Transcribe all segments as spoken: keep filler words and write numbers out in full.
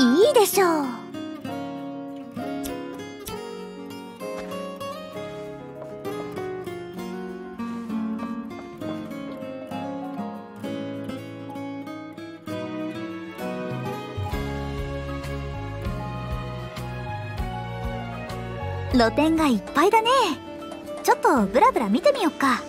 いいでしょう。露店がいっぱいだね。ちょっとブラブラ見てみよっか。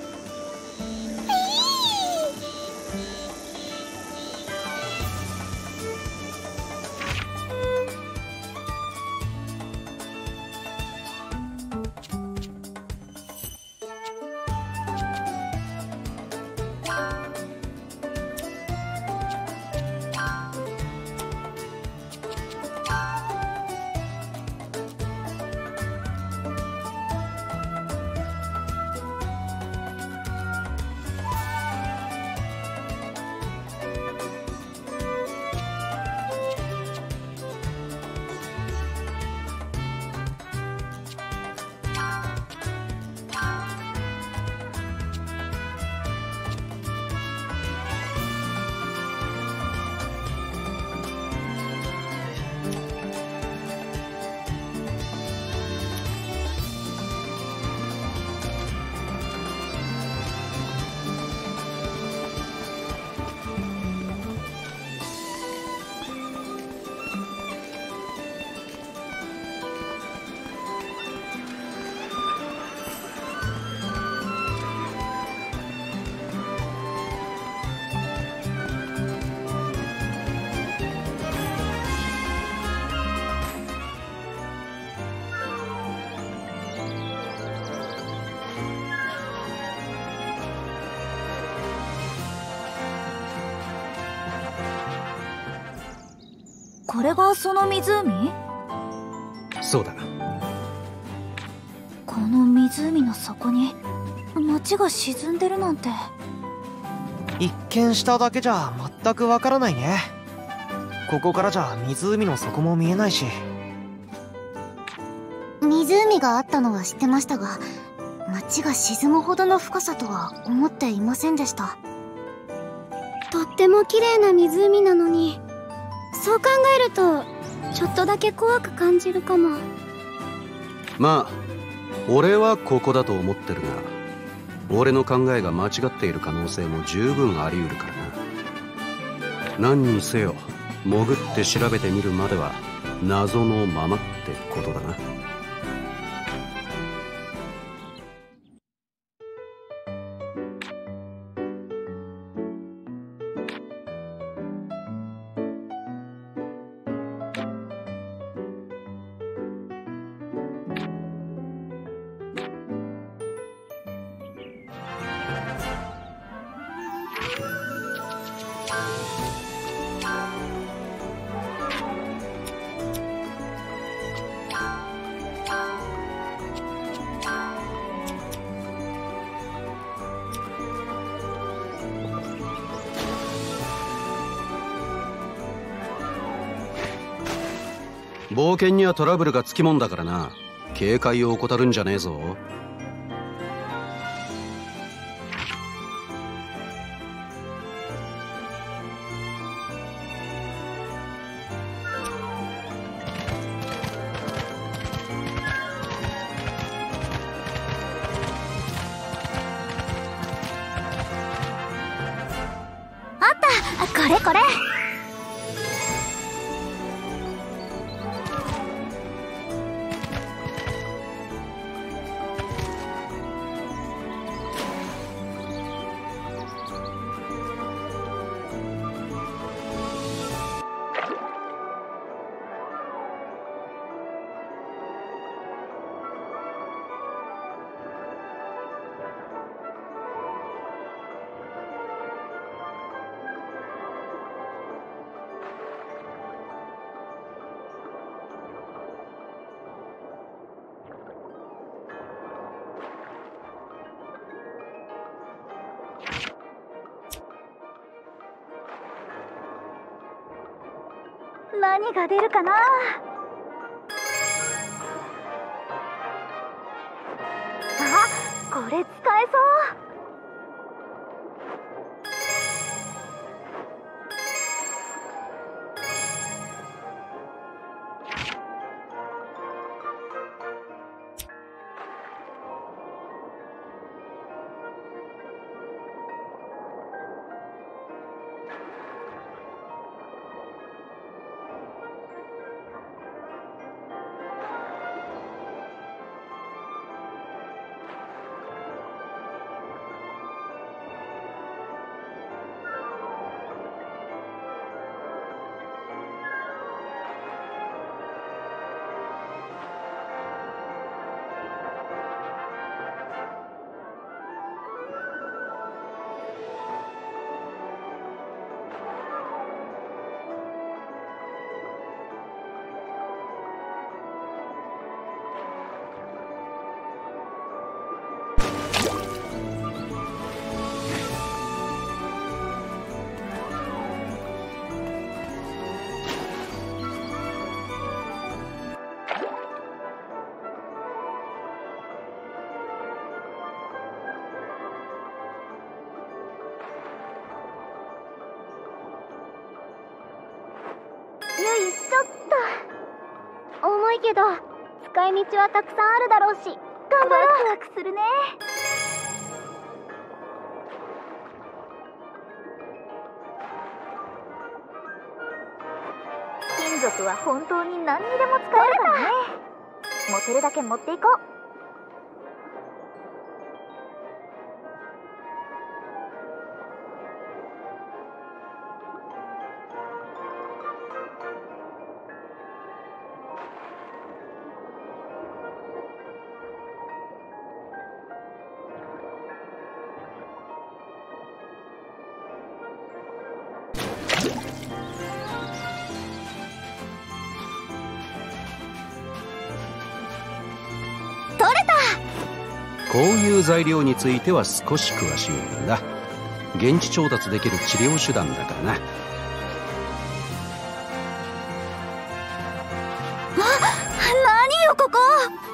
これがその湖？ そうだ。 この湖の底に街が沈んでるなんて。 一見しただけじゃ全くわからないね。ここからじゃ湖の底も見えないし。 湖があったのは知ってましたが、街が沈むほどの深さとは思っていませんでした。 とっても綺麗な湖なのに、そう考えるとちょっとだけ怖く感じるかも。 まあ俺はここだと思ってるが、俺の考えが間違っている可能性も十分あり得るからな。何にせよ潜って調べてみるまでは謎のままってことだな。冒険にはトラブルがつきもんだからな。警戒を怠るんじゃねえぞ。 あった、これこれ。何が出るかな。あ、これ使えそう。 けど使い道はたくさんあるだろうし、頑張ろう。ワクワクするね。金属は本当に何にでも使えるからね。持てるだけ持っていこう。 こういう材料については少し詳しいんだ。現地調達できる治療手段だからな。 あ、何よここ。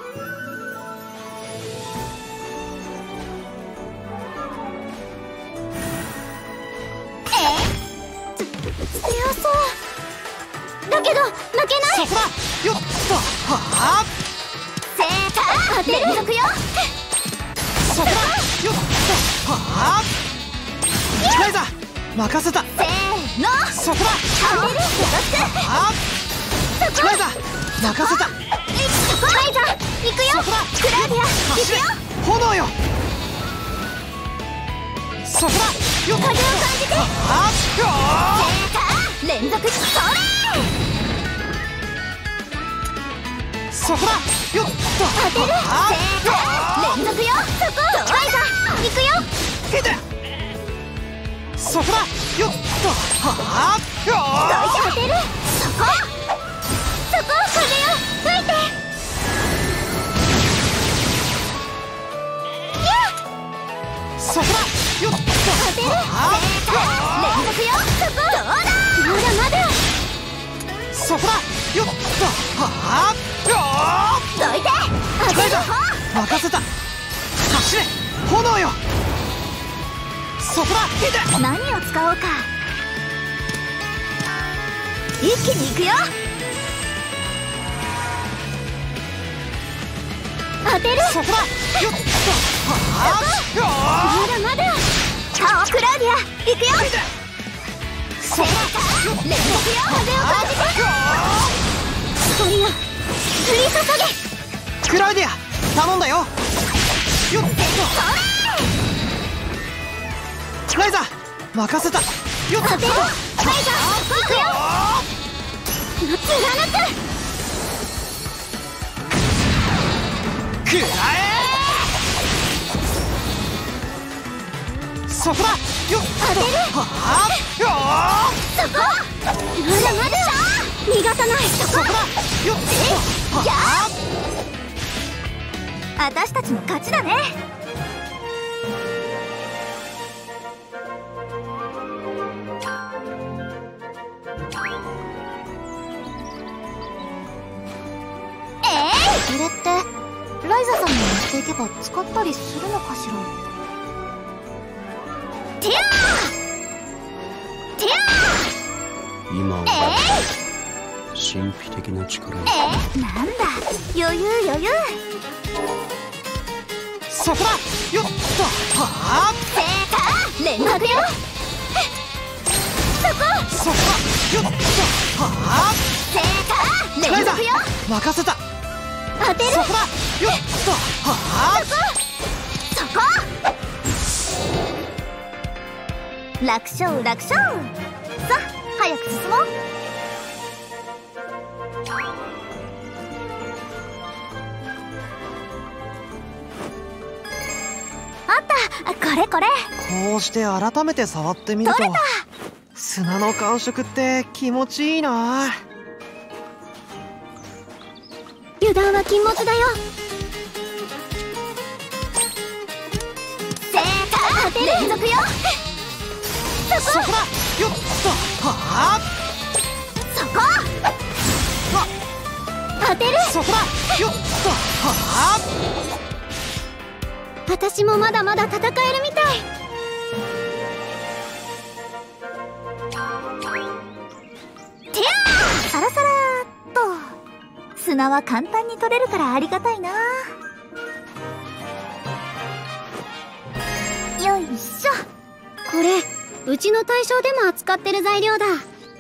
え？強そう。だけど負けない。 そこだ。よっと。はあ。 セーター当てる。連続よ。 そこだ。よっと。はあ。近いぞ。任せた。 せーの。 そこだ。 当てる。よろしく。 はあ。近いぞ。任せた。 近いぞ。行くよ。クラウディア。行くよ。 炎よ。そこだ。よっと。 風を感じて。 はあ。 セーター連続。それ。 そこだ。よっと。 当てる。セーター連続よ。そこ。近いぞ。行くよ。 いて。そこだ。よっと。はあ。 どいて当てる。そこ。そこ。風よ。吹いて。 そこだ。よっと。 当てる。セーター連続よ。そこ。どうだ。まだまだ。 そこだ。よっと。はあ。 どいて。当てる方。 任せた。走れ。炎よ。そこだ。いて。 何を使おうか。一気に行くよ。当てる。 そこだ。よっと。はあ。 まだまだ。顔クラウディア行くよ。 そこだ。 連続よ。風を感じて。光よ降り注げ。 クラウディア頼んだよ。よっと。ライザ任せた。よっと。 当てる。ライザ行くよ。貫く。 くらえ。そこだ。よっと。 当てる。 はあ。 そこ。まだまだ。逃がさない。そこ。 そこだ。よっと。はあ。 私たちの勝ちだね。 それってライザさんに持っていけば使ったりするのかしら。 ティアーティアー。 今は神秘的な力が。 えなんだ余裕余裕。 そこだ。よっと。はあ。 セーター連続よ。そこ。 そこだ。よっと。はあ。 セーター連続よ。 任せた。 当てる。 そこだ。よっと。はあ。 そこ。楽勝楽勝。さあ早く進もう。あったこれこれ。 こうして改めて触ってみると取れた。 砂の感触って気持ちいいな。 油断は禁物だよ。セーター連続よ。そこ。 そこだ。よっと。はあ。 そこ。当てる。 そこだ。よっと。はあ。 私もまだまだ戦えるみたい。ティアーサラサラーっと。 砂は簡単に取れるからありがたいな。よいしょ。 これうちの大将でも扱ってる材料だ。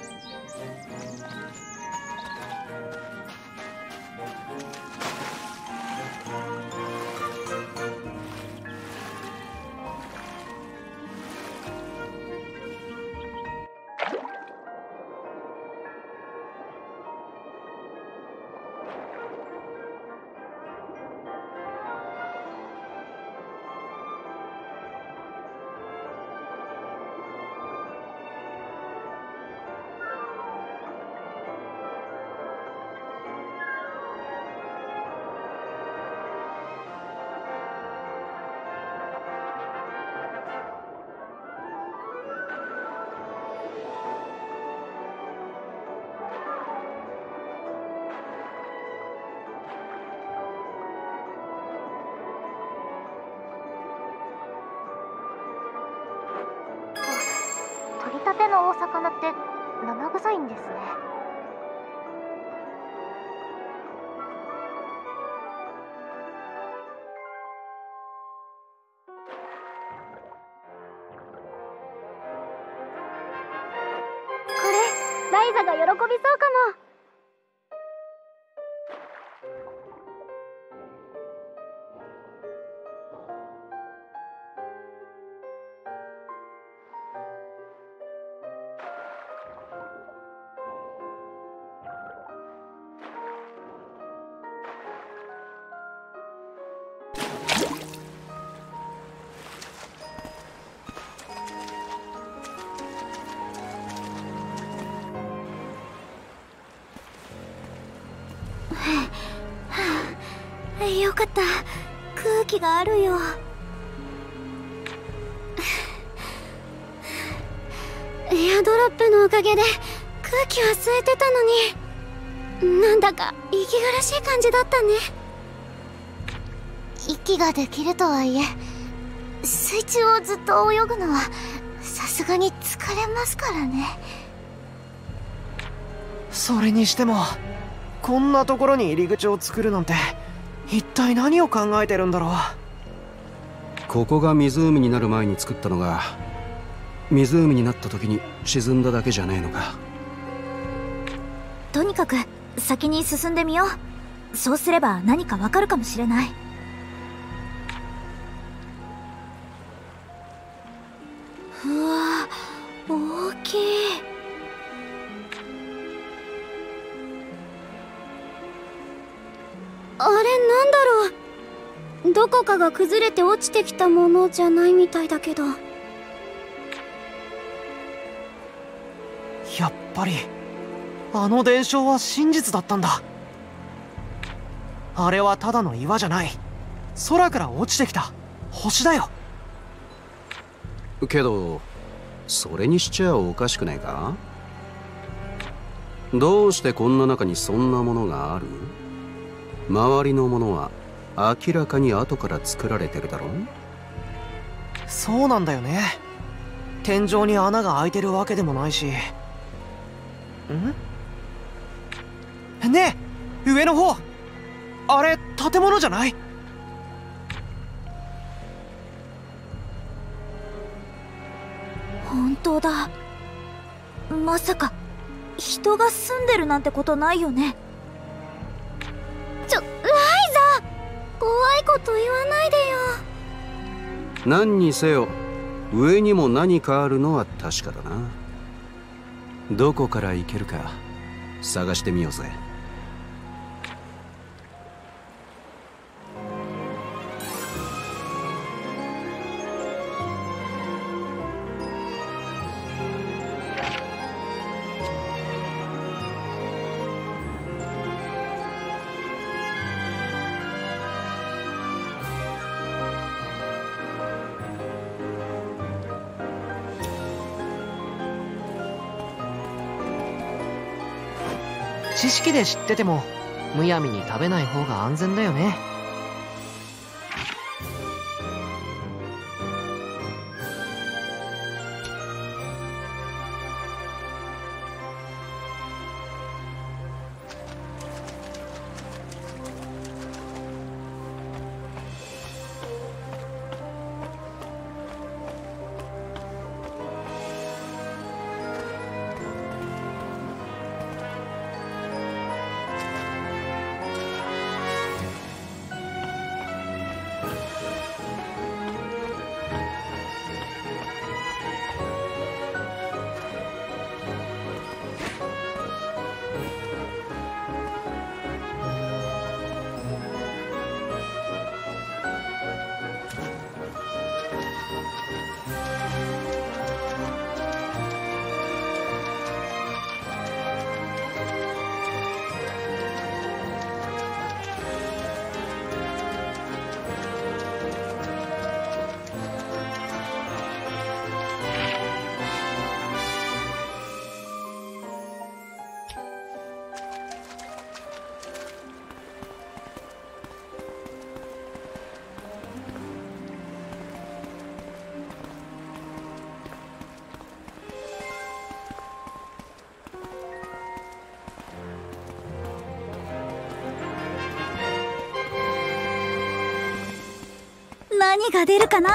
取りたてのお魚って生臭いんですね。 これライザが喜びそうかも。よかった、空気があるよ。エアドロップのおかげで空気は吸えてたのに、なんだか息苦しい感じだったね。 息ができるとはいえ、水中をずっと泳ぐのはさすがに疲れますからね。 それにしてもこんなところに入り口を作るなんて一体何を考えてるんだろう。 ここが湖になる前に作ったのが、湖になった時に沈んだだけじゃねえのか。 とにかく先に進んでみよう。そうすれば何かわかるかもしれない。 うわ、大きい。あれ、なんだろう。どこかが崩れて落ちてきたものじゃないみたいだけど。 やっぱりあの伝承は真実だったんだ。あれはただの岩じゃない、空から落ちてきた星だよ。 けどそれにしちゃおかしくないか。どうしてこんな中にそんなものがある？周りのものは明らかに後から作られてるだろう。 そうなんだよね。天井に穴が開いてるわけでもないし。ん？ねえ、上の方、あれ建物じゃない？ 本当だ。まさか人が住んでるなんてことないよね。 ちょ、ライザ、怖いこと言わないでよ。 何にせよ上にも何かあるのは確かだな。どこから行けるか探してみようぜ。 知識で知っててもむやみに食べない方が安全だよね。 何が出るかな。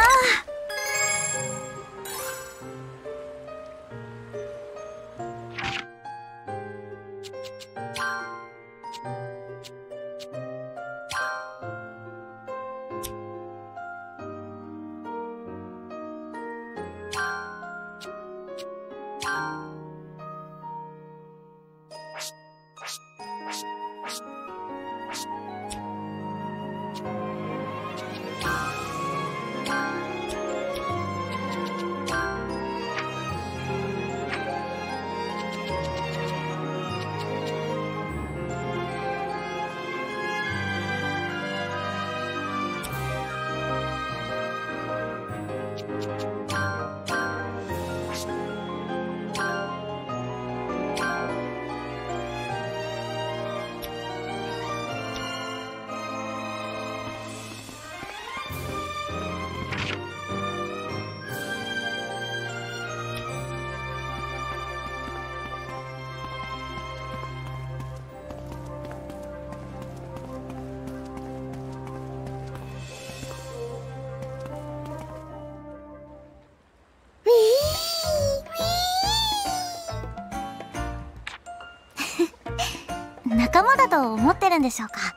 仲間だと思ってるんでしょうか。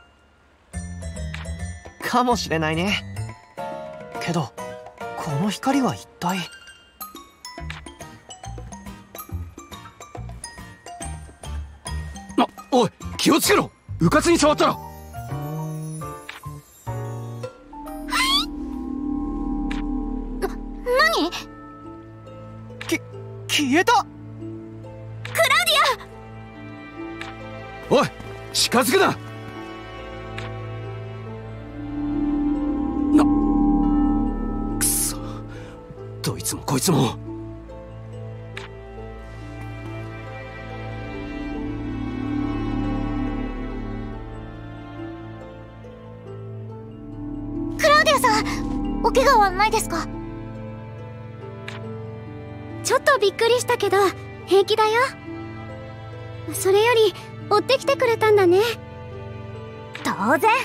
かもしれないね。けどこの光は一体。 あ、おい、気をつけろ。うかつに触ったら。 何？ き消えた。 おい、近づくな。な、くそ、どいつもこいつも。 クラウディアさん、お怪我はないですか？ ちょっとびっくりしたけど平気だよ。それより追ってきてくれたんだね。 当然。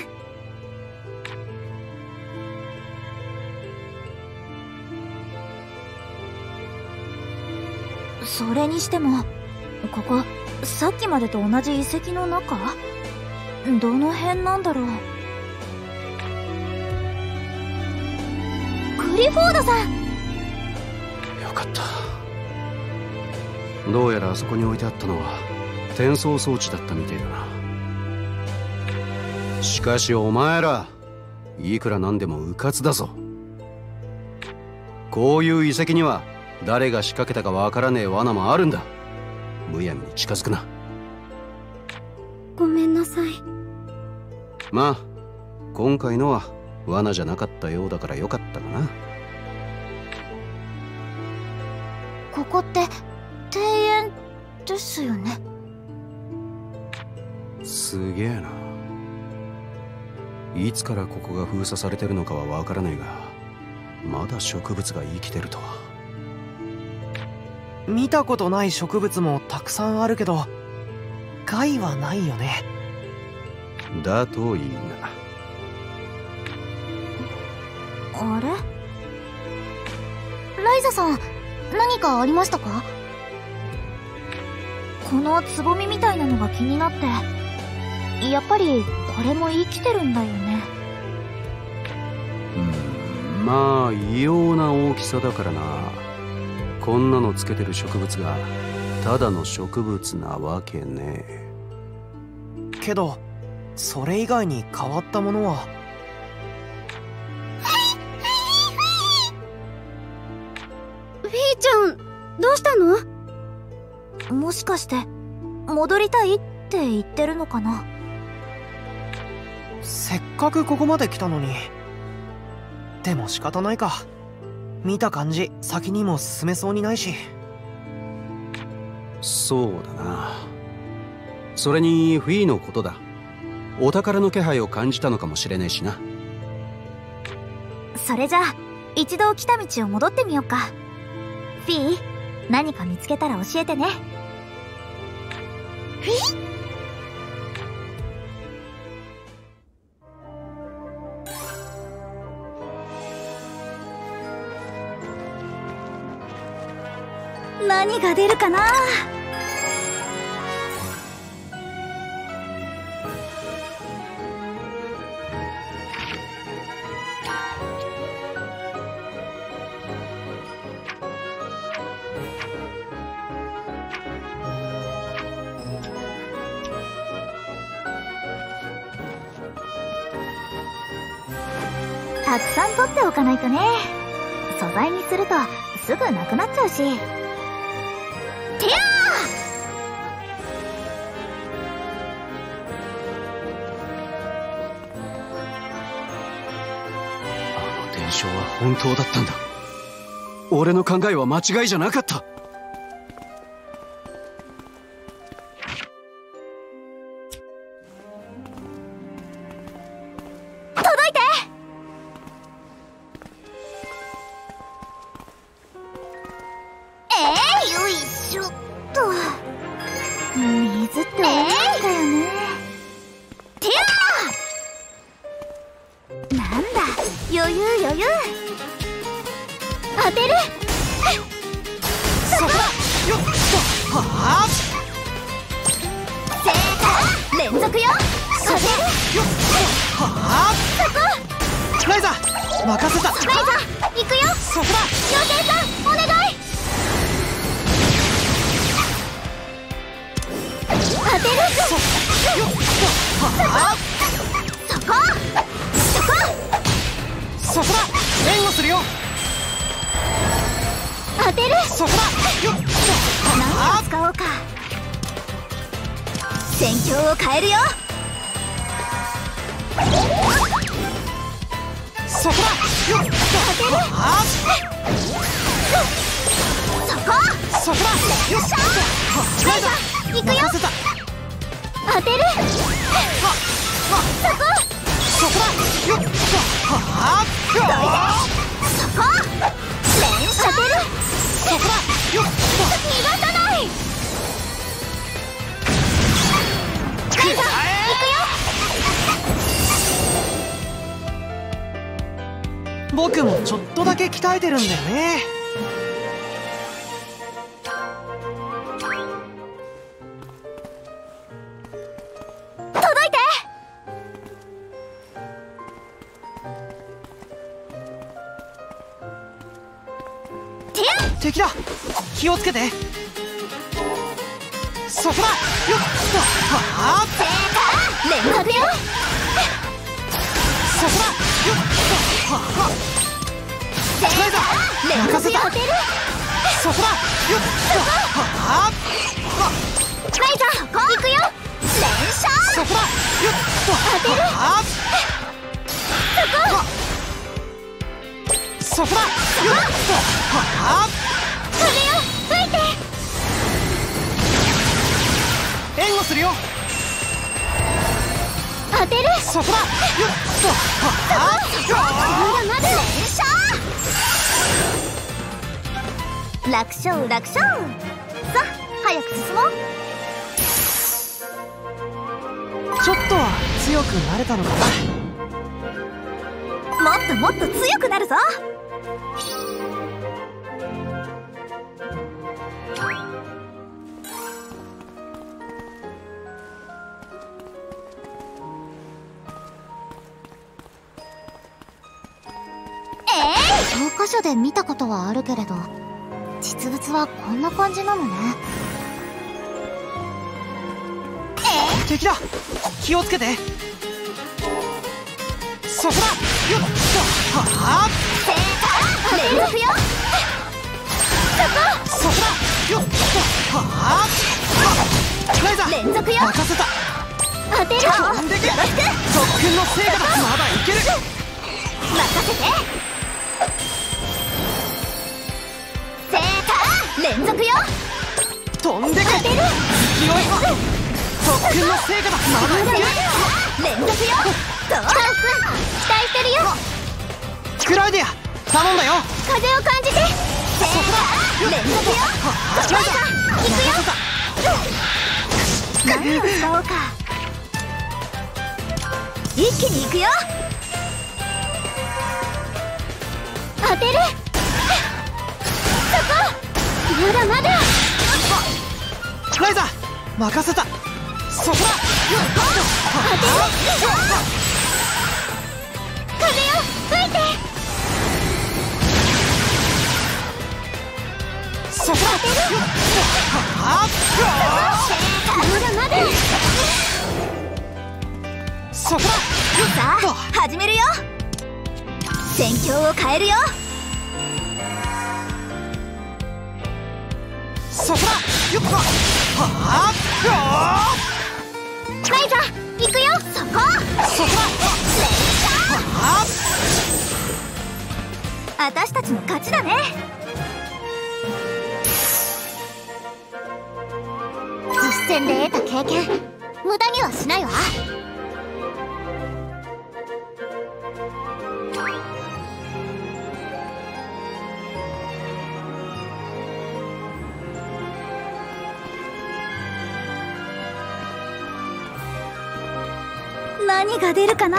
それにしてもここさっきまでと同じ遺跡の中？どの辺なんだろう。クリフォードさん。 よかった。どうやらあそこに置いてあったのは転送装置だったみてえだな。しかしお前らいくらなんでも迂闊だぞ。こういう遺跡には誰が仕掛けたかわからねえ罠もあるんだ。むやみに近づくな。 ごめんなさい。 まあ今回のは罠じゃなかったようだからよかったかな。 ここって庭園ですよね。 すげえな。いつからここが封鎖されてるのかはわからねえが、まだ植物が生きてるとは。 見たことない植物もたくさんあるけど害はないよね。 だといいあれ？ ライザさん、何かありましたか？ このつぼみみたいなのが気になって。やっぱりこれも生きてるんだよね。 うん、まあ異様な大きさだからな。こんなのつけてる植物がただの植物なわけねえ。 けどそれ以外に変わったものは。 フィーちゃん、どうしたの？ もしかして戻りたいって言ってるのかな。 せっかくここまで来たのに。でも仕方ないか。見た感じ先にも進めそうにないし。 そうだな。それにフィーのことだ。お宝の気配を感じたのかもしれねえしな。 それじゃあ一度来た道を戻ってみようか。フィー、何か見つけたら教えてね。 フィー？ 何が出るかな。たくさん取っておかないとね。素材にするとすぐなくなっちゃうし。てやあの伝承は本当だったんだ。俺の考えは間違いじゃなかった。 僕もちょっとだけ鍛えてるんだよね。 届いて。 敵だ、気をつけて。そこだ。よっと、はあ、 連続よ。 そこだ。よっと、はあ、ライザー任せた。そこだ。よっと、はあ、 ライザー行くよ。連射。 そこだ。よっと、はあ、そこだ。よっと、はあ、 風よ吹いて。 援護するよ。 当てる。 そこだ。よっと、はあ、 まだまだ連射。楽勝楽勝。さあ早く進もう。 ちょっとは強くなれたのかな。もっともっと強くなるぞ。 教科書で見たことはあるけれど、実物はこんな感じなのね。 敵だ、気をつけて。そこだ。よっと、はあ、 連続よ。 そこだ。よっと、はあ、ライザー連続よ。 任せた。 当てる。 飛んでけ。特訓の成果だ。まだいける。 任せて。連続よ。 飛んでけ。 当てる。 勢いは特訓の成果だ。まだいける。 連続よ。チャンス期待してるよ。 クラウディア頼んだよ。 風を感じて。 そこだ。 連続よ。 ライザー行くよ。何を使おうか。一気に行くよ。当てる。そこ。 まだまだ。 ライザ任せた。そこだ。 風よ吹いて。 そこだ。 まだまだ。 そこだ。 さあ始めるよ。戦況を変えるよ。 そこだ。よっはあ。 ライザ行くよ。 そこ。 そこだ。はあ。 私たちの勝ちだね。 実戦で得た経験無駄にはしないわ。 何が出るかな。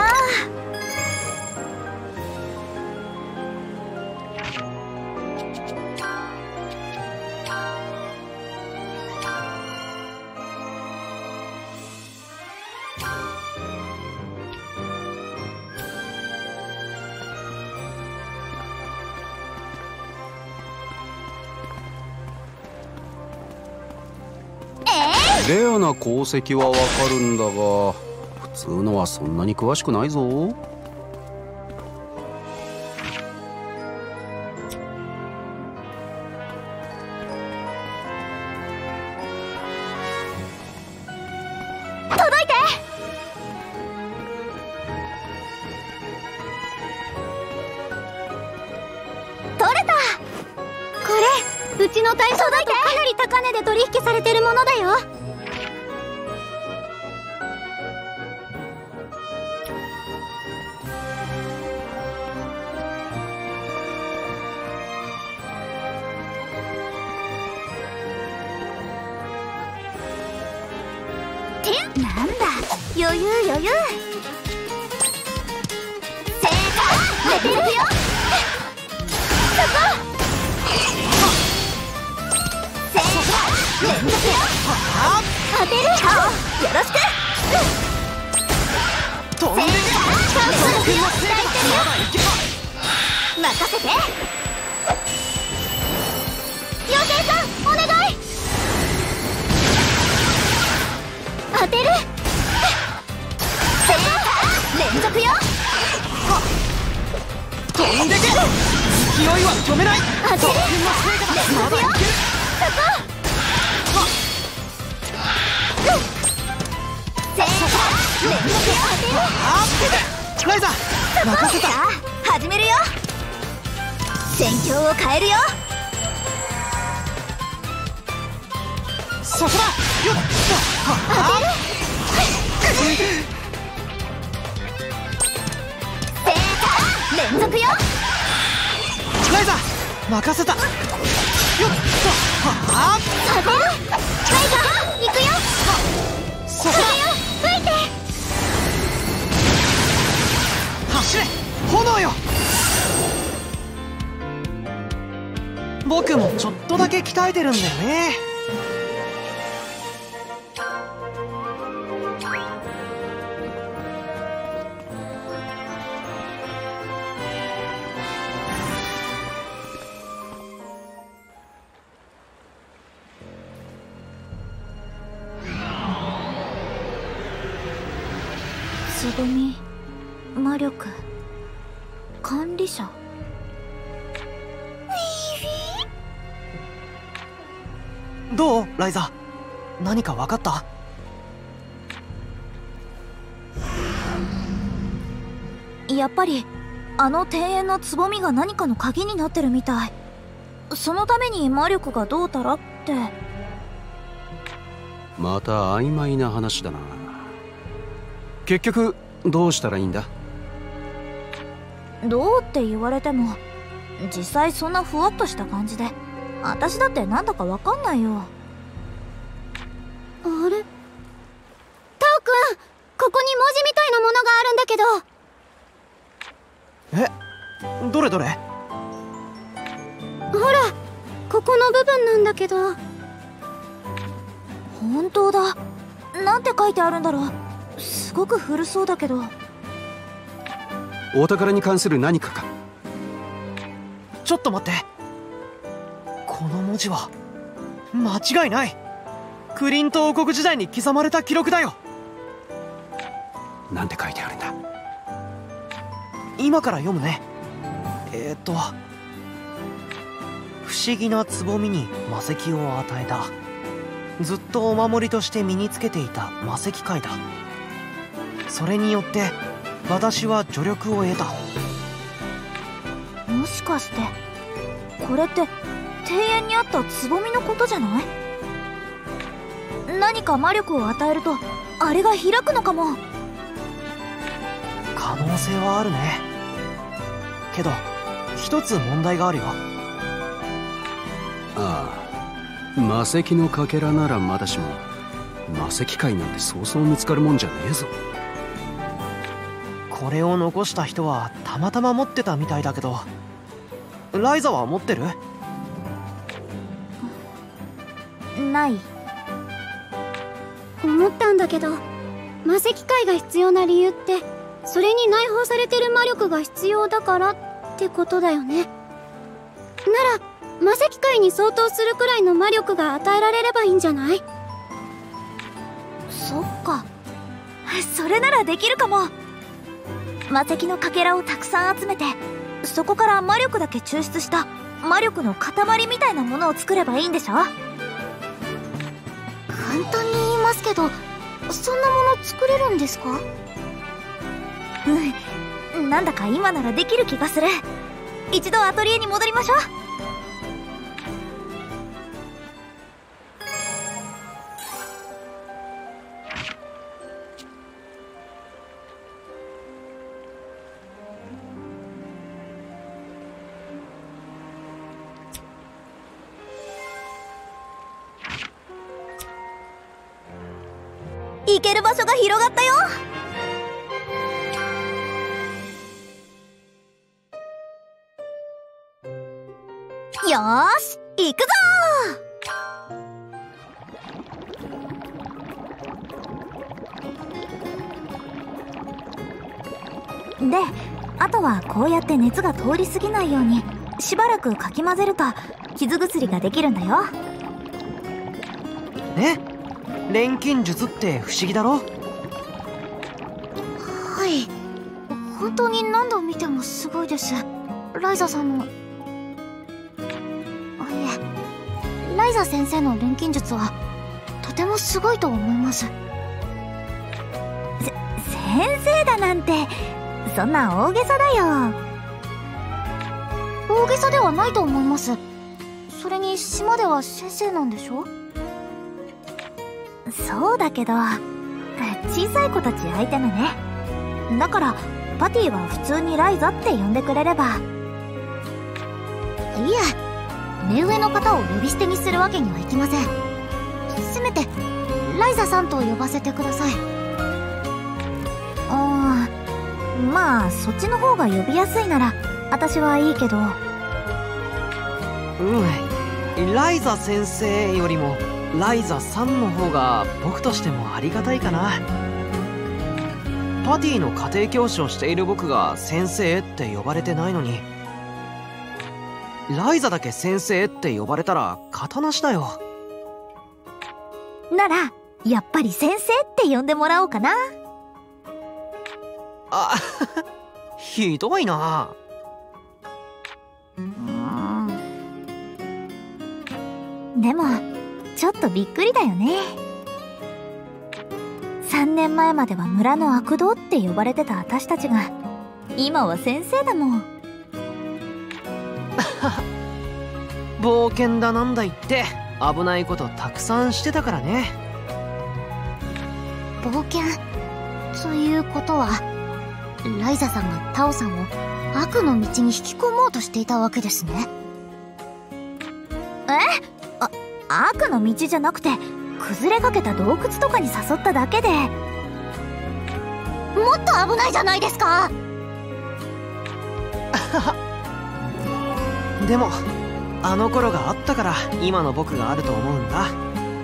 レアな鉱石はわかるんだが、普通のはそんなに詳しくないぞ。 届いて。 取れた。 これうちの大将だとかなり高値で取引されてるものだよ。 なんだ余裕余裕。 正解。出てるよ。そこ。正解。連続よ。当てる。よろしく。 飛んでけ。 チャンスの日を抱いてるよ。 任せて。 妖精さんお願い。当てる。 正解。連続よ。 飛んでけ。勢いは止めない。 当てる。連続よ。そこ。 正解。連続よ。 あっライザ任せた。 さあ始めるよ。戦況を変えるよ。 そこだ。よっ。 当てる。正解。連続よ。 ライザ任せた。よっと。はあ。 当てる。ライザ行くよ。 そこ風よ吹いて。 だ。走れ炎よ。僕もちょっとだけ鍛えてるんだよね。 つぼみ、魔力、管理者。 どうライザ何か分かった？ やっぱりあの庭園のつぼみが何かの鍵になってるみたい。そのために魔力がどうたらって。 また曖昧な話だな。結局どうしたらいいんだ？ どうって言われても実際そんなふわっとした感じで私だってなんだかわかんないよ。 あれタオくん、ここに文字みたいなものがあるんだけど。 え、どれどれ？ ほら、 ここの部分なんだけど。 本当だ。なんて書いてあるんだろう。すごく古そうだけど。 お宝に関する何かか？ ちょっと待って。この文字は間違いない。クリント王国時代に刻まれた記録だよ。 なんて書いてあるんだ？ 今から読むね。えー、っと不思議なつぼみに魔石を与えた。ずっとお守りとして身につけていた魔石塊だ。それによって私は助力を得た。 もしかしてこれって庭園にあったつぼみのことじゃない？何か魔力を与えるとあれが開くのかも。 可能性はあるね。けど一つ問題があるよ。 ああ、魔石のかけらならまだしも魔石塊なんてそうそう見つかるもんじゃねえぞ。 これを残した人はたまたま持ってたみたいだけど、ライザは持ってる？ ない。 思ったんだけど、魔石塊が必要な理由ってそれに内包されてる魔力が必要だからってことだよね。なら魔石塊に相当するくらいの魔力が与えられればいいんじゃない？ そっか、それならできるかも。魔石のかけらをたくさん集めて、そこから魔力だけ抽出した魔力の塊みたいなものを作ればいいんでしょ？ 簡単に言いますけど、そんなもの作れるんですか？ うん、なんだか今ならできる気がする。一度アトリエに戻りましょう。行ける場所が広がったよ。よーし、行くぞー。で、あとはこうやって熱が通り過ぎないようにしばらくかき混ぜると傷薬ができるんだよ。 ね、錬金術って不思議だろ？ はい、本当に何度見てもすごいです。ライザさんの、あ、いえ、ライザ先生の錬金術はとてもすごいと思います。 せ、先生だなんて、そんな大げさだよ。 大げさではないと思います。それに島では先生なんでしょ？ そうだけど、小さい子たち相手のね。だからパティは普通にライザって呼んでくれれば。 いえ、目上の方を呼び捨てにするわけにはいきません。せめてライザさんと呼ばせてください。 あー、まあそっちの方が呼びやすいなら私はいいけど。 うん、ライザ先生よりもライザさんの方が僕としてもありがたいかな。パティの家庭教師をしている僕が先生って呼ばれてないのに、ライザだけ先生って呼ばれたら肩なしだよ。 ならやっぱり先生って呼んでもらおうかな。 あひどいな。 でもちょっとびっくりだよね。さんねんまえまでは村の悪童って呼ばれてた私たちが今は先生だもん。 冒険だなんだ言って危ないことたくさんしてたからね。 冒険ということは、ライザさんがタオさんを悪の道に引き込もうとしていたわけですね。 え？あ、悪の道じゃなくて崩れかけた洞窟とかに誘っただけで。 もっと危ないじゃないですか。 でもあの頃があったから今の僕があると思うんだ。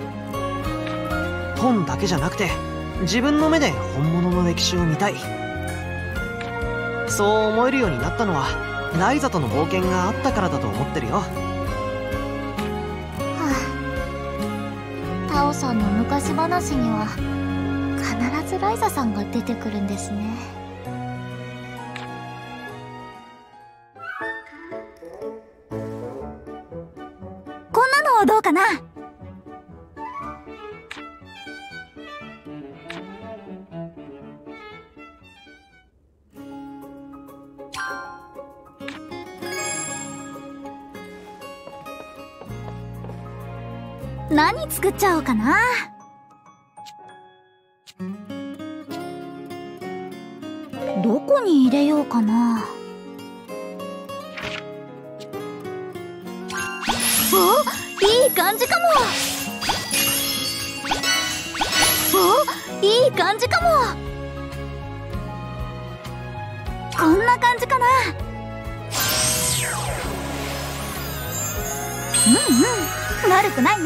本だけじゃなくて自分の目で本物の歴史を見たい。そう思えるようになったのはライザとの冒険があったからだと思ってるよ。はあ、タオさんの昔話には必ずライザさんが出てくるんですね。 こんなのどうかな？何作っちゃおうかな。どこに入れようかな。お、いい感じかも。お、いい感じかも。こんな感じかな。うんうん、悪くないね。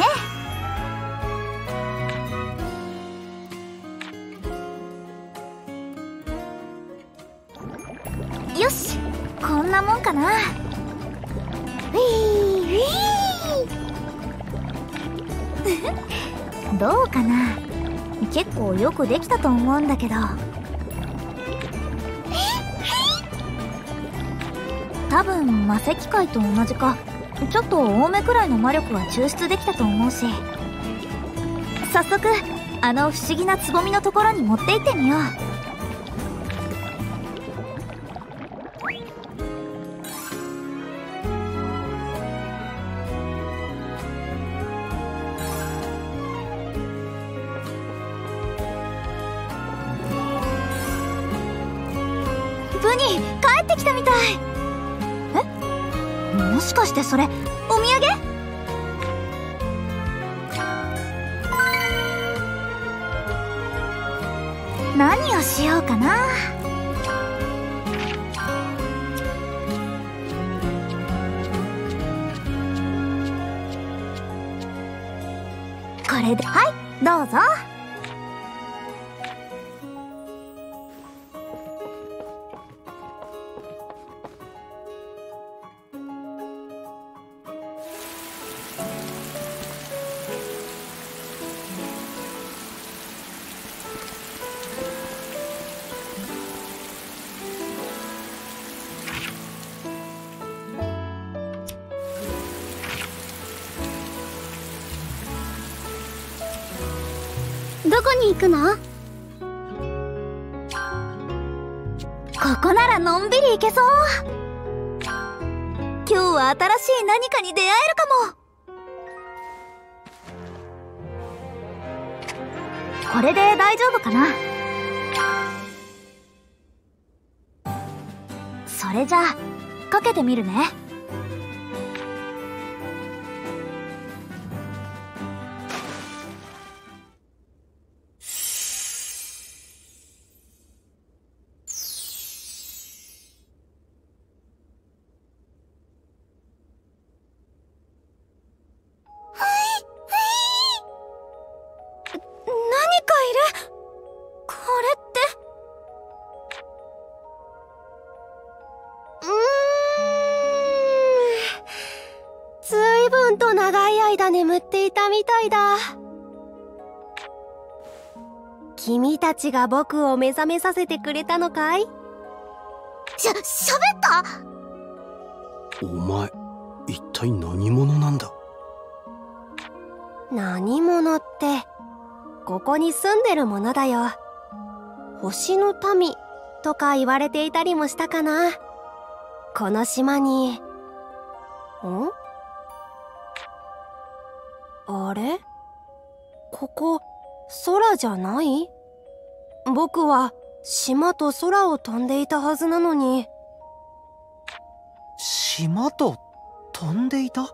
よし、こんなもんかな。ウィーウィーどうかな。結構よくできたと思うんだけど。多分魔石界と同じかちょっと多めくらいの魔力は抽出できたと思うし、早速あの不思議なつぼみのところに持って行ってみよう。ブニ帰ってきたみたい。え、もしかしてそれお土産？何をしようかな。これで、はい、どうぞ。 どこに行くの？ ここならのんびり行けそう。今日は新しい何かに出会えるかも。これで大丈夫かな。それじゃあかけてみるね。 と長い間眠っていたみたいだ。君たちが僕を目覚めさせてくれたのかい？ しゃ、喋った？ お前、一体何者なんだ？ 何者って、ここに住んでるものだよ。星の民とか言われていたりもしたかな。この島に。ん？あれ？ここ、空じゃない？僕は島と空を飛んでいたはずなのに。 島と飛んでいた？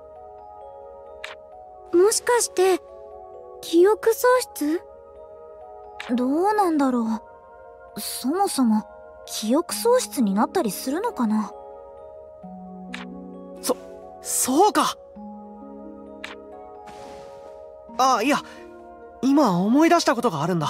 もしかして記憶喪失？ どうなんだろう。そもそも記憶喪失になったりするのかな。 そ、そうか！ あ、いや、今思い出したことがあるんだ。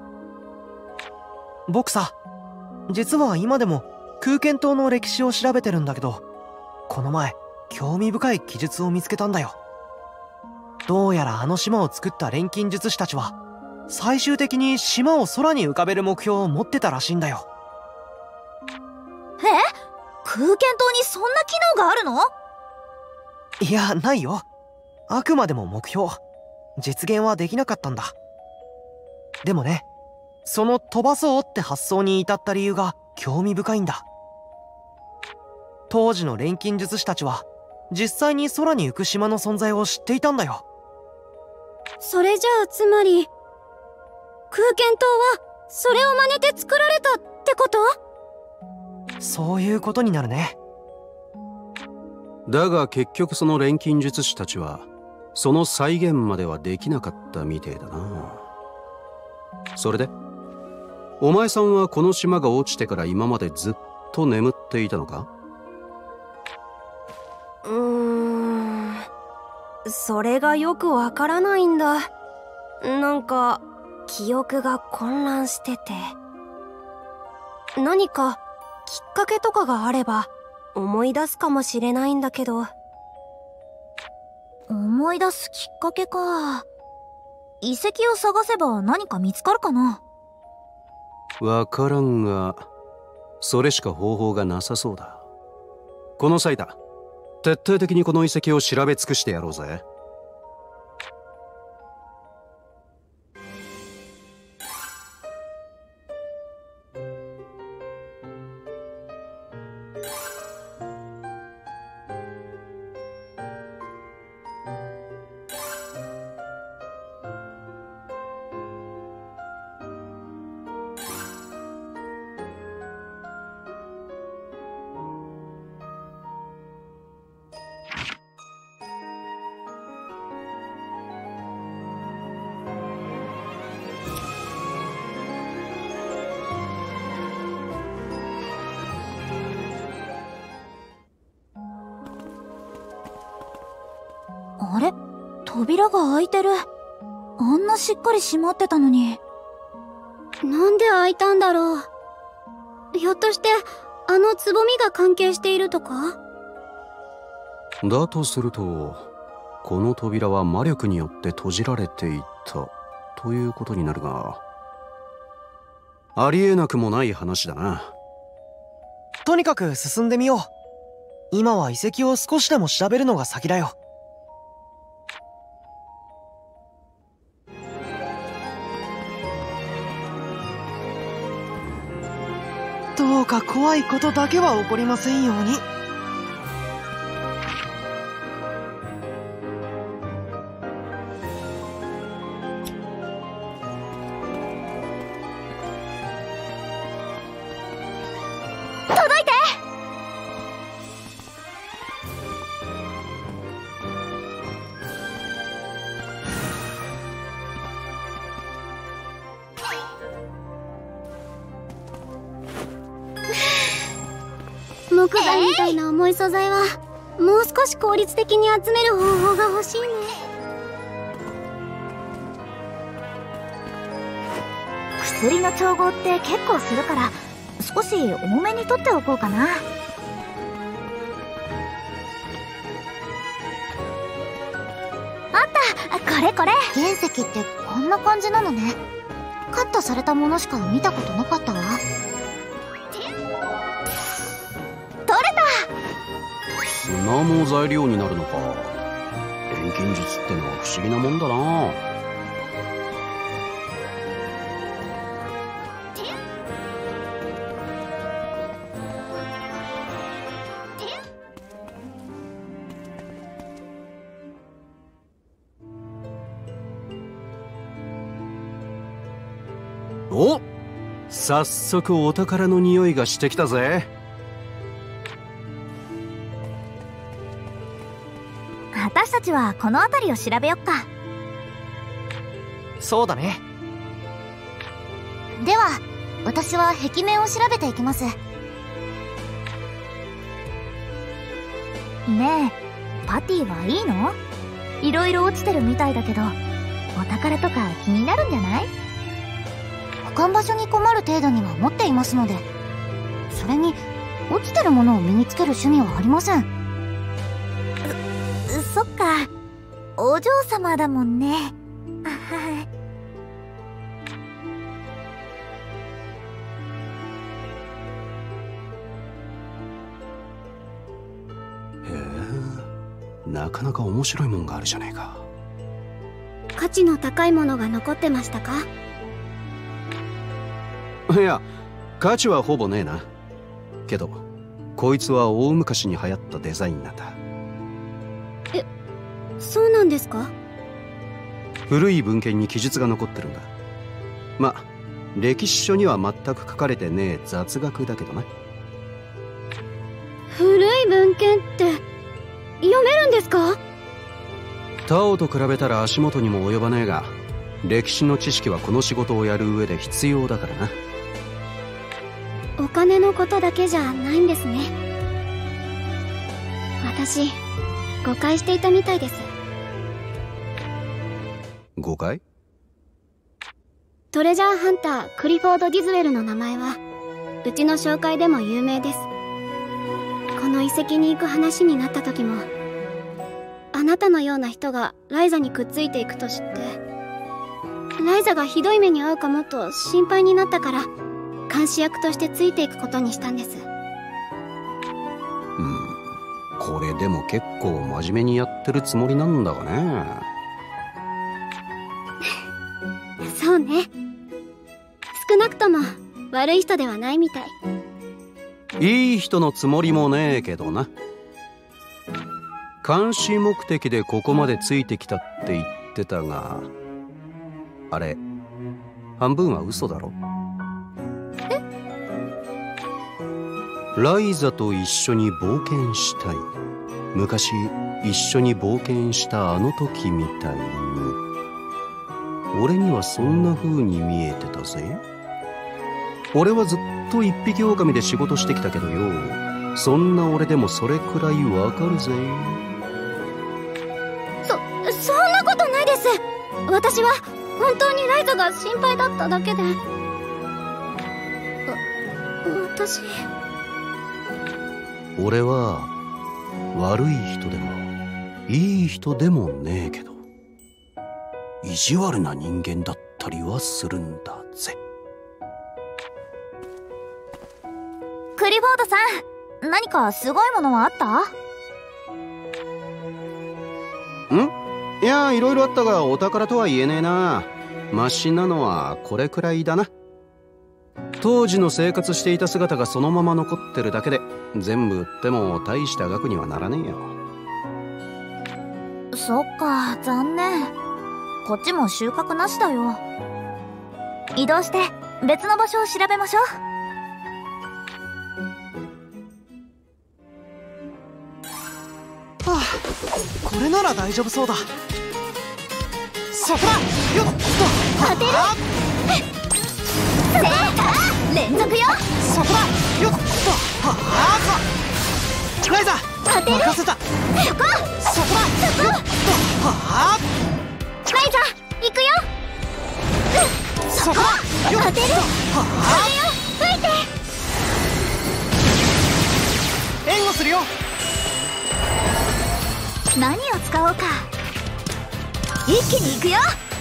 僕さ、実は今でも空間島の歴史を調べてるんだけど、この前興味深い記述を見つけたんだよ。どうやらあの島を作った錬金術師たちは最終的に島を空に浮かべる目標を持ってたらしいんだよ。 え？空間島にそんな機能があるの？ いや、ないよ。あくまでも目標。実現はできなかったんだ。でもね、その飛ばそうって発想に至った理由が興味深いんだ。当時の錬金術師たちは実際に空に浮く島の存在を知っていたんだよ。 それじゃあつまり空間島はそれを真似て作られたってこと？ そういうことになるね。 だが結局その錬金術師たちはその再現まではできなかったみてえだな。それでお前さんはこの島が落ちてから今までずっと眠っていたのか？ うーん、それがよくわからないんだ。なんか記憶が混乱してて。何かきっかけとかがあれば思い出すかもしれないんだけど。 思い出すきっかけか。遺跡を探せば何か見つかるかな？ わからんが、それしか方法がなさそうだ。この際だ。徹底的にこの遺跡を調べ尽くしてやろうぜ。 あれ？扉が開いてる。あんなしっかり閉まってたのに。 なんで開いたんだろう。ひょっとしてあのつぼみが関係しているとか？ だとするとこの扉は魔力によって閉じられていたということになるが、ありえなくもない話だな。 とにかく進んでみよう。今は遺跡を少しでも調べるのが先だよ。どうか怖いことだけは起こりませんように。 届いて！ 木材みたいな重い素材はもう少し効率的に集める方法が欲しいね。 薬の調合って結構するから少し多めに取っておこうかな。あった！これこれ！ 原石ってこんな感じなのね。カットされたものしか見たことなかったわ。 砂も材料になるのか。錬金術ってのは不思議なもんだな。おっ、早速お宝の匂いがしてきたぜ。 私たちはこの辺りを調べよっか。 そうだね。 では私は壁面を調べていきます。 ねえ、パティはいいの？いろいろ落ちてるみたいだけど。 お宝とか気になるんじゃない？ 保管場所に困る程度には持っていますので。それに落ちてるものを身につける趣味はありません。 そっか、お嬢様だもんね。あは。 なかなか面白いもんがあるじゃねえか。 価値の高いものが残ってましたか？ いや、価値はほぼねえな。けどこいつは大昔に流行ったデザインなんだ。 え、そうなんですか？ 古い文献に記述が残ってるんだ。ま、歴史書には全く書かれてねえ雑学だけどな。 古い文献って読めるんですか？ タオと比べたら足元にも及ばねえが、歴史の知識はこの仕事をやる上で必要だからな。 お金のことだけじゃないんですね。私、誤解していたみたいです。 誤解？ トレジャーハンタークリフォード・ディズウェルの名前はうちの紹介でも有名です。この遺跡に行く話になった時も、あなたのような人がライザにくっついていくと知って、ライザがひどい目に遭うかもと心配になったから監視役としてついていくことにしたんです。 うん、これでも結構真面目にやってるつもりなんだがね。 そうね、少なくとも悪い人ではないみたい。 いい人のつもりもねえけどな。監視目的でここまでついてきたって言ってたが、あれ半分は嘘だろ？ え？ ライザと一緒に冒険したい。昔一緒に冒険したあの時みたいに。俺にはそんな風に見えてたぜ。俺はずっと一匹狼で仕事してきたけどよ、そんな俺でもそれくらいわかるぜ。 そ、そんなことないです。私は本当にライザが心配だっただけで。わ、私。 俺は悪い人でもいい人でもねえけど、意地悪な人間だったりはするんだぜ。 クリボードさん、何かすごいものはあった？ ん？いや、いろいろあったがお宝とは言えねえな。マシなのはこれくらいだな。当時の生活していた姿がそのまま残ってるだけで、全部売っても大した額にはならねえよ。 そっか、残念。こっちも収穫なしだよ。移動して別の場所を調べましょう。 はあ、これなら大丈夫そうだ。そこだよっと当てる。正解、連続よ。 そこだよっとはあ、ライザ当てる。 任せた。 そこそこだそこよっとはあ、 ライザ行くよ。 そこだよっと当てる。 はあ、 吹いて。 援護するよ。 何を使おうか。一気に行くよ。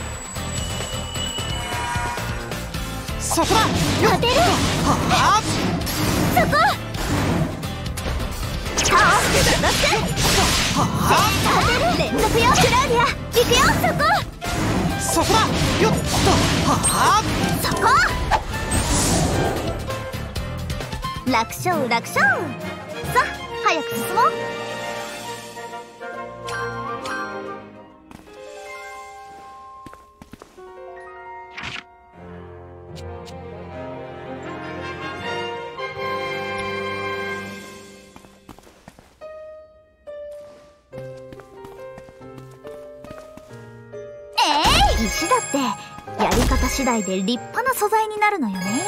そこだ当てる。 はあ、 そこ。ああ、 は当てる。連続よ。クラウディア行くよ。そこ。 あ、そこだよっとはあ、 そこ。楽勝楽勝。さあ、早く進もう。石だってやり方次第で立派な素材になるのよね。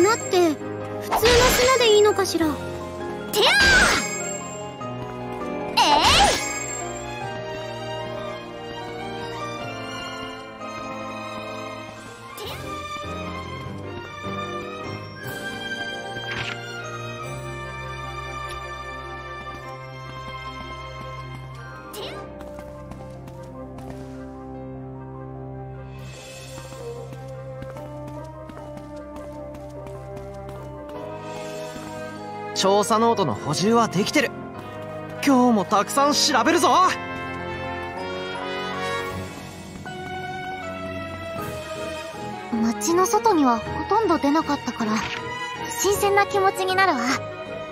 砂って普通の砂でいいのかしら。 てやーえい、 調査ノートの補充はできてる。今日もたくさん調べるぞ。 街の外にはほとんど出なかったから新鮮な気持ちになるわ。 す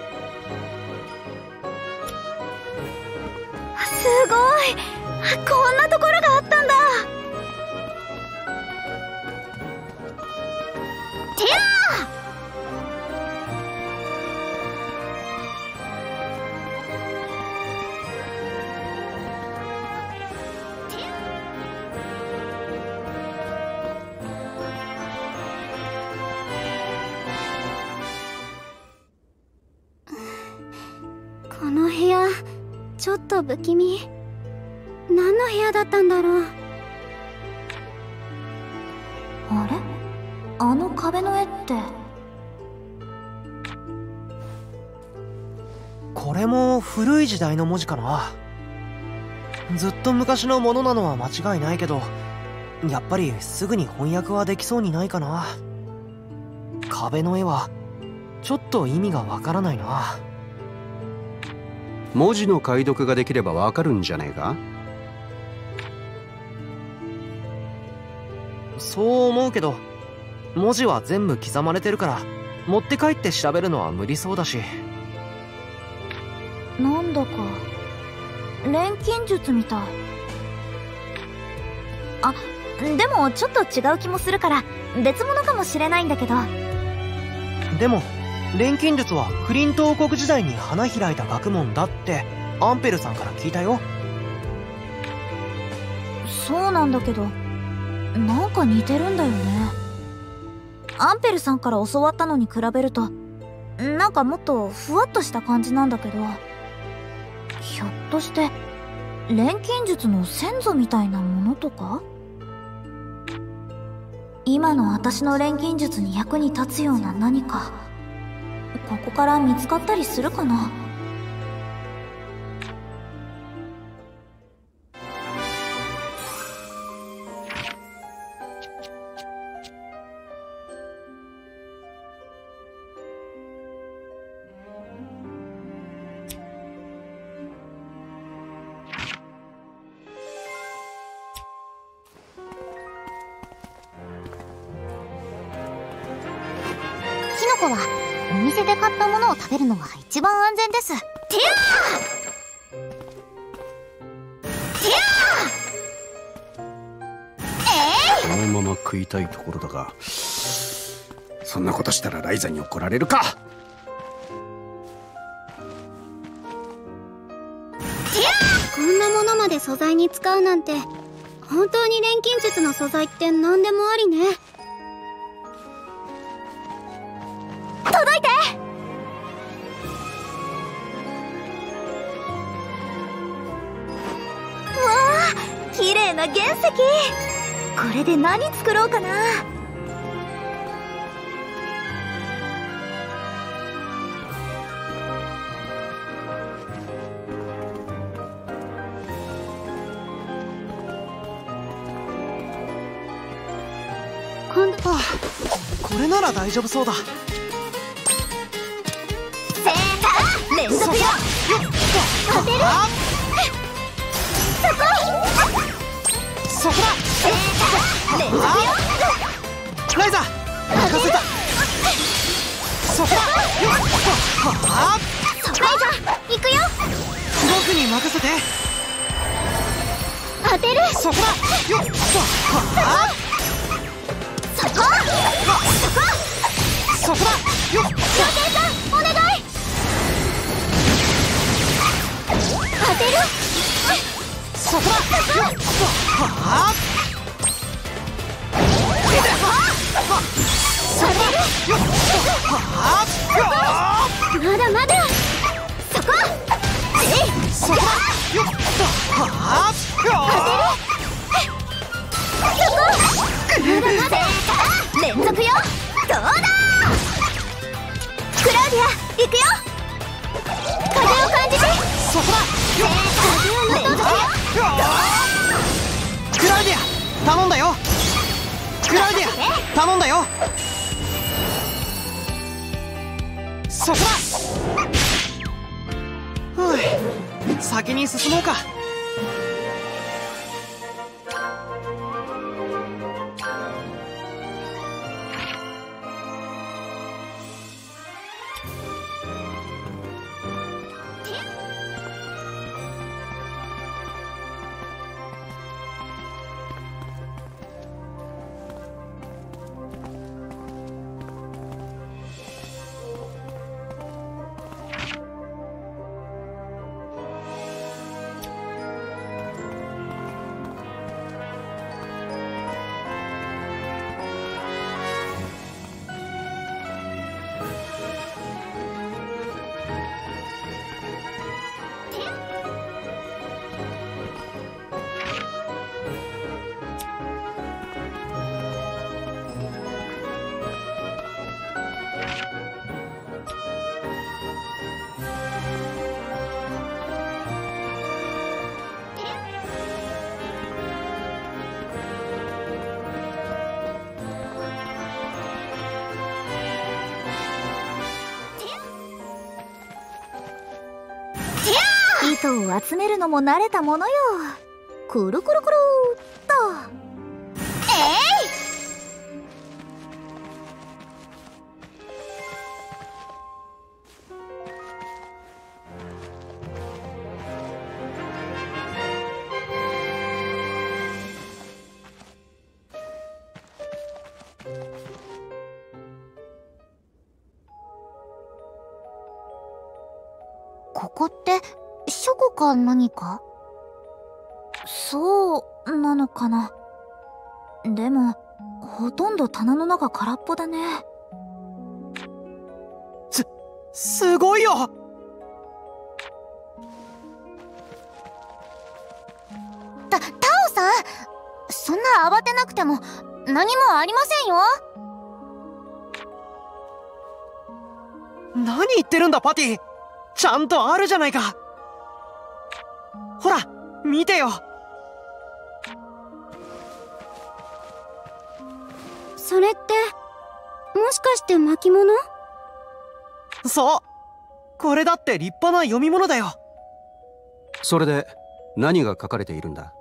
ごい、こんなところがあったんだ。てやこの部屋ちょっと不気味。何の部屋だったんだろう。 あれ、あの壁の絵って。 これも古い時代の文字かな。ずっと昔のものなのは間違いないけど、やっぱりすぐに翻訳はできそうにないかな。壁の絵はちょっと意味がわからないな。 文字の解読ができればわかるんじゃねえか。 そう思うけど、文字は全部刻まれてるから持って帰って調べるのは無理そうだし。 なんだか錬金術みたい。あ、でもちょっと違う気もするから別物かもしれないんだけど。 でも錬金術はクリント王国時代に花開いた学問だってアンペルさんから聞いたよ。 そうなんだけどなんか似てるんだよね。アンペルさんから教わったのに比べるとなんかもっとふわっとした感じなんだけど、ひょっとして錬金術の先祖みたいなものとか。今の私の錬金術に役に立つような何かここから見つかったりするかな。 キノコはお店で買ったものを食べるのが一番安全です。てやこのまま食いたいところだが、そんなことしたらライザに怒られるか。 こんなものまで素材に使うなんて、本当に錬金術の素材って何でもありね。 届いて。わあ、綺麗な原石。これで何作ろうかな。 今度はあ、これなら大丈夫そうだ。 セーター連続よ。当てる。 そこだ。 セーター連続よ。 ライザ任せた。そこだ。はあ、 ライザ行くよ。 僕に任せて。 当てる。 そこだ。はあ、 そこ。そこ。 そこだ。よっ。 妖精さんお願い。当てる。 そこだ。よっ。はあ。 当てる。 まだまだそこえいそこだよっとはあ連続よ。どうだクラウディア行くよ。風を感じて。 そこだよっ風を待とうとしよう。クラウディア頼んだよ。クラウディア頼んだよ。そこだ。ふう、先に進もうか。 糸を集めるのも慣れたものよ。くるくるくるっと。えい！ ここって書庫か何か？ そうなのかな。でもほとんど棚の中空っぽだね。 すすごいよ。 たタオさん、そんな慌てなくても何もありませんよ。 何言ってるんだパティ。ちゃんとあるじゃないか。ほら見てよ。 それってもしかして巻物？ そう、これだって立派な読み物だよ。 それで何が書かれているんだ？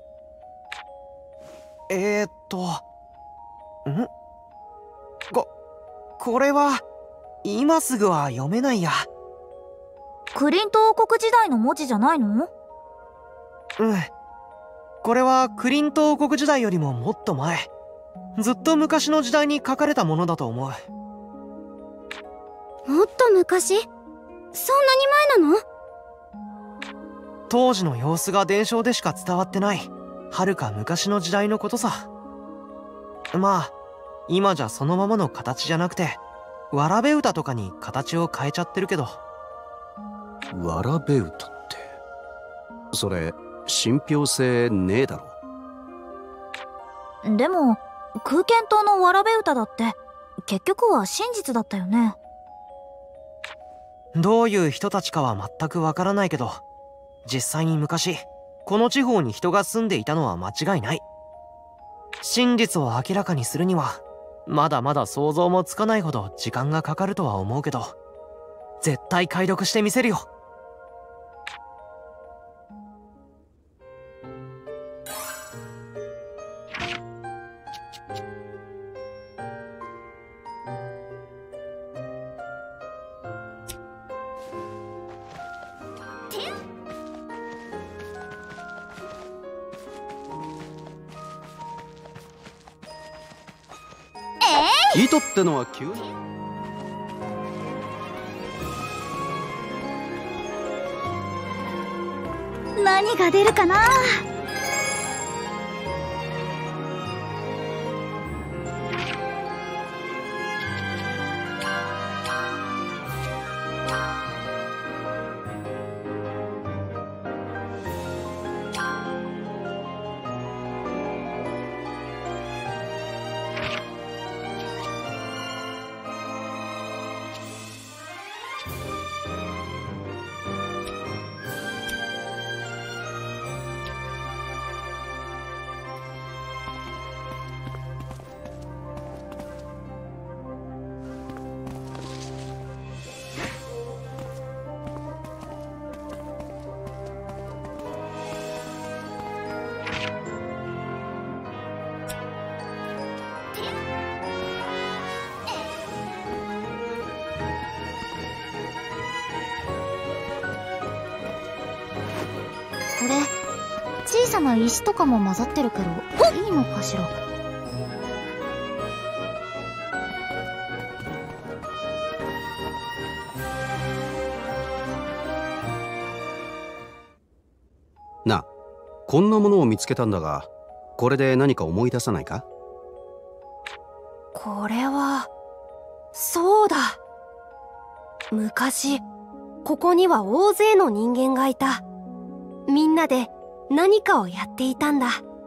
えー、っとんここれは今すぐは読めないや。 クリント王国時代の文字じゃないの？ うん、これはクリント王国時代よりももっと前、ずっと昔の時代に書かれたものだと思う。 もっと昔？そんなに前なの？ 当時の様子が伝承でしか伝わってない遥か昔の時代のことさ。まあ今じゃそのままの形じゃなくてわらべ歌とかに形を変えちゃってるけど。 わらべ歌ってそれ信憑性ねえだろ。 でも空間島のわらべ歌だって結局は真実だったよね。 どういう人たちかは全くわからないけど、実際に昔この地方に人が住んでいたのは間違いない。真実を明らかにするにはまだまだ想像もつかないほど時間がかかるとは思うけど、絶対解読してみせるよ。 糸ってのは急に何が出るかな。 小さな石とかも混ざってるけどいいのかしら。 な、こんなものを見つけたんだが、これで何か思い出さないか？ これは、そうだ。昔、ここには大勢の人間がいた。みんなで何かをやっていたんだ。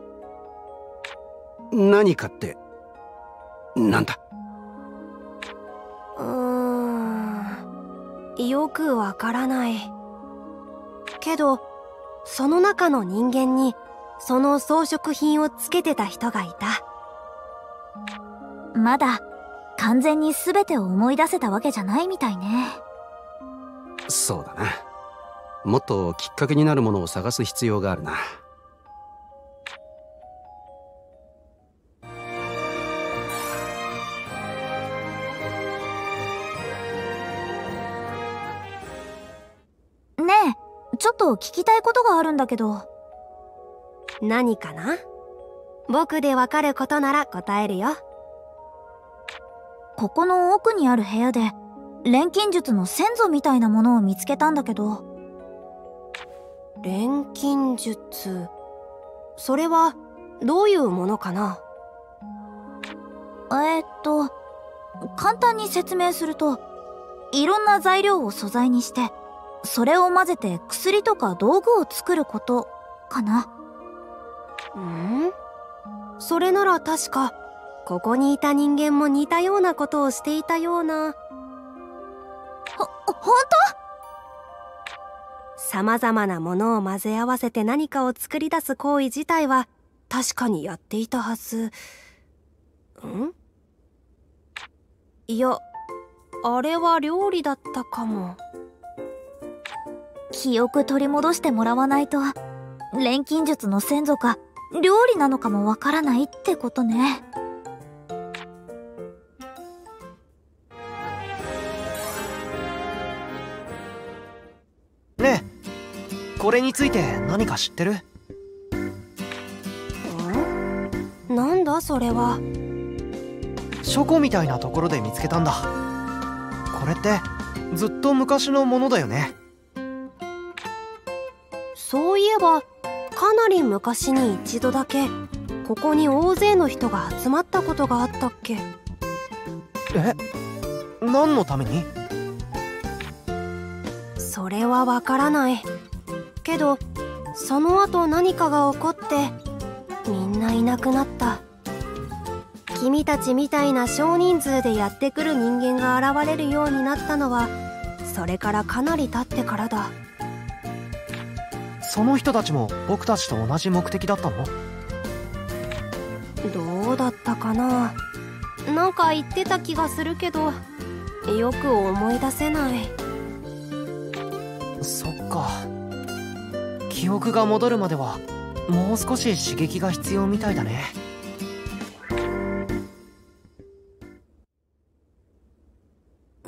何かって、なんだ？ うーん、よくわからない。けど、その中の人間に、その装飾品をつけてた人がいた。 まだ完全に全てを思い出せたわけじゃないみたいね。 そうだな。もっときっかけになるものを探す必要があるな。 ねえ、ちょっと聞きたいことがあるんだけど。 何かな？僕でわかることなら答えるよ。 ここの奥にある部屋で錬金術の先祖みたいなものを見つけたんだけど。 錬金術、それはどういうものかな？ えー、っと簡単に説明すると、いろんな材料を素材にしてそれを混ぜて薬とか道具を作ることかな。 ん？それなら確かここにいた人間も似たようなことをしていたような。 ほ、ほんと？ 様々なものを混ぜ合わせて何かを作り出す行為自体は確かにやっていたはず。ん？いや、あれは料理だったかも。 記憶取り戻してもらわないと、錬金術の先祖か料理なのかもわからないってことね。 ねえ、これについて何か知ってる？ ん？なんだそれは。 書庫みたいなところで見つけたんだ。これってずっと昔のものだよね。 そういえばかなり昔に一度だけここに大勢の人が集まったことがあったっけ？ え？何のために？ それはわからない。けどその後何かが起こってみんないなくなった。君たちみたいな少人数でやってくる人間が現れるようになったのはそれからかなり経ってからだ。 その人たちも僕たちと同じ目的だったの？ どうだったかな。なんか言ってた気がするけどよく思い出せない。 そっか。記憶が戻るまではもう少し刺激が必要みたいだね。 うー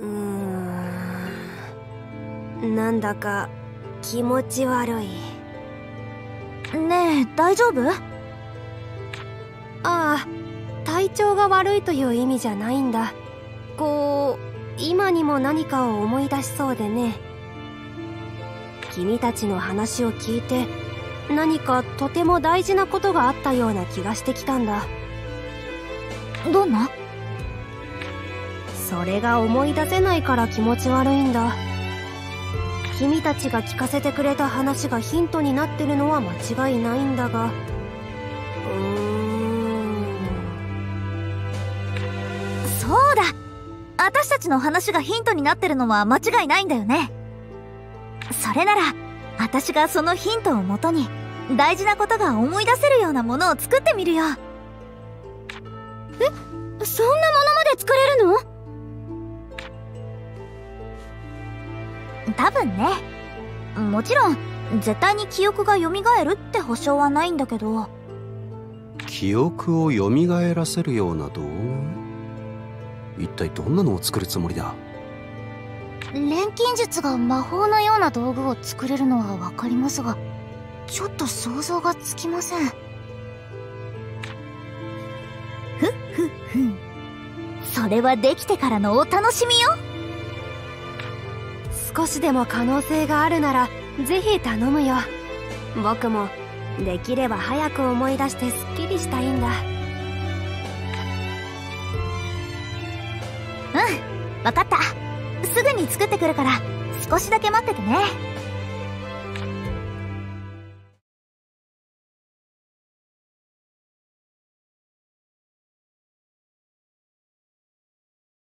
ん、なんだか気持ち悪い。 ねえ、大丈夫？ ああ、体調が悪いという意味じゃないんだ。こう今にも何かを思い出しそうでね。君たちの話を聞いて何かとても大事なことがあったような気がしてきたんだ。 どんな？ それが思い出せないから気持ち悪いんだ。君たちが聞かせてくれた話がヒントになってるのは間違いないんだが、うーん。 そうだ、私たちの話がヒントになってるのは間違いないんだよね。それなら私がそのヒントをもとに大事なことが思い出せるようなものを作ってみるよ。 え、そんなものまで作れるの？ 多分ね。もちろん絶対に記憶が蘇るって保証はないんだけど。 記憶を蘇らせるような道具？一体どんなのを作るつもりだ？ 錬金術が魔法のような道具を作れるのはわかりますが、 ちょっと想像がつきません。 ふっふっふん。それはできてからのお楽しみよ。 少しでも可能性があるならぜひ頼むよ。僕もできれば早く思い出してすっきりしたいんだ。 うん、わかった。すぐに作ってくるから少しだけ待っててね。